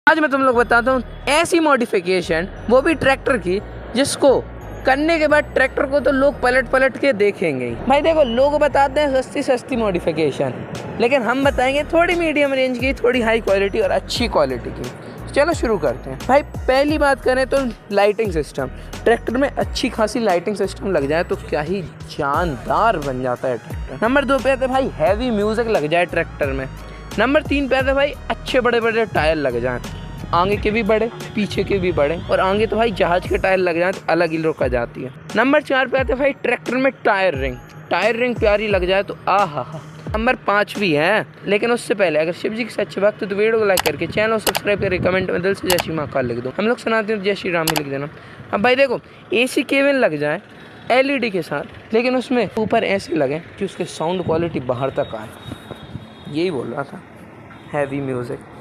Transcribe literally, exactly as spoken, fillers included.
आज मैं तुम लोग बताता हूँ ऐसी मॉडिफिकेशन, वो भी ट्रैक्टर की, जिसको करने के बाद ट्रैक्टर को तो लोग पलट पलट के देखेंगे ही। भाई देखो, लोग बताते हैं सस्ती सस्ती मॉडिफिकेशन, लेकिन हम बताएंगे थोड़ी मीडियम रेंज की, थोड़ी हाई क्वालिटी और अच्छी क्वालिटी की। चलो शुरू करते हैं। भाई पहली बात करें तो लाइटिंग सिस्टम, ट्रैक्टर में अच्छी खासी लाइटिंग सिस्टम लग जाए तो क्या ही जानदार बन जाता है ट्रैक्टर। नंबर दो पे आते भाई हैवी म्यूजिक लग जाए ट्रैक्टर में। नंबर तीन पे आते भाई अच्छे बड़े बड़े टायर लग जाएं, आगे के भी बड़े पीछे के भी बड़े, और आगे तो भाई जहाज के टायर लग जाए तो अलग ही लुक आ जाती है। नंबर चार पे आते भाई ट्रैक्टर में टायर रिंग, टायर रिंग प्यारी लग जाए तो आ हा हा। नंबर पाँच भी है, लेकिन उससे पहले अगर शिव जी की सच्चे भक्त तो वीडियो को लाइक करके चैनल को सब्सक्राइब करके कमेंट में दिल से जय श्री महाकाल लिख दो। हम लोग सुनाते हैं जय श्री राम भी लिख देना। अब भाई देखो, एसी केबिन लग जाए एलईडी के साथ, लेकिन उसमें ऊपर ऐसे लगे कि उसके साउंड क्वालिटी बाहर तक आए, यही बोल रहा था। Heavy music